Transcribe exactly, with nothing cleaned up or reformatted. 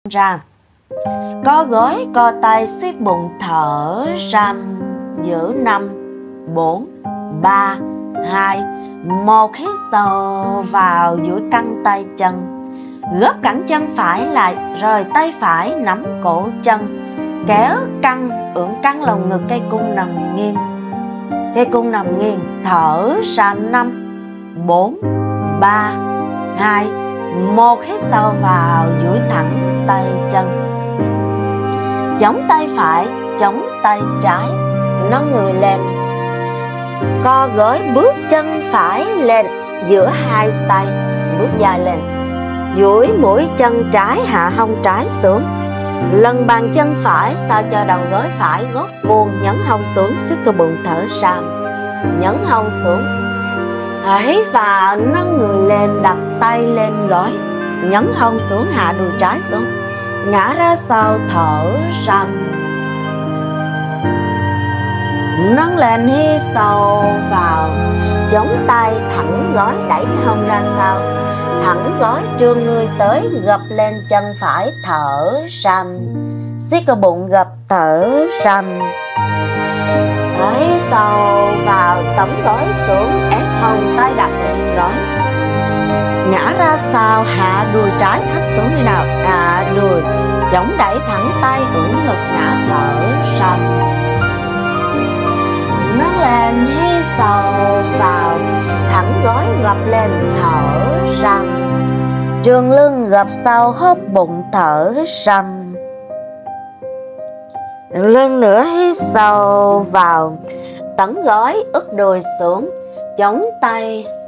ra. Co gối, co tay, siết bụng thở ra. Giữ năm, bốn, ba, hai, một. Hít sâu vào, duỗi căng tay chân. Gấp cẳng chân phải lại, rồi tay phải nắm cổ chân. Kéo căng, ưỡn căng lồng ngực, cây cung nằm nghiêng. Cây cung nằm nghiêng, thở ra năm, bốn, ba, hai, một. Hít sâu vào, duỗi thẳng tay chân. Chống tay phải, chống tay trái, nâng người lên. Co gối, bước chân phải lên giữa hai tay, bước dài lên. Duỗi mũi chân trái, hạ hông trái xuống. Lần bàn chân phải sao cho đầu gối phải gót vuông, nhấn hông xuống, siết cơ bụng thở ra. Nhấn hông xuống. Hít vào, nâng người lên, đặt tay lên gối, nhấn hông xuống, hạ đùi trái xuống. Ngã ra sau, thở ra. Nâng lên, hít sâu vào, chống tay thẳng gối, đẩy cái hông ra sau. Thẳng gối, trương người tới, gập lên chân phải, thở ra. Siết cơ bụng, gập thở ra. Hít sâu vào, tấm gối xuống, ép hông, tay đặt lên gối. Ngã ra sau, hạ đùi trái thấp xuống đi nào. Hạ đùi, chống đẩy thẳng tay, ưỡn ngực, ngã thở ra. Nâng lên, hít sâu vào, thẳng gối, gập lên, thở ra. Trường lưng, gập sau, hớp bụng, thở ra. Lần nữa, hít sâu vào, tấn gối, ức đùi xuống, chống tay